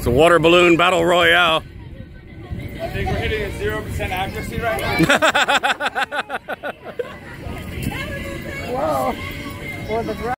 It's a water balloon battle royale. I think we're hitting a 0% accuracy right now. Whoa. Or the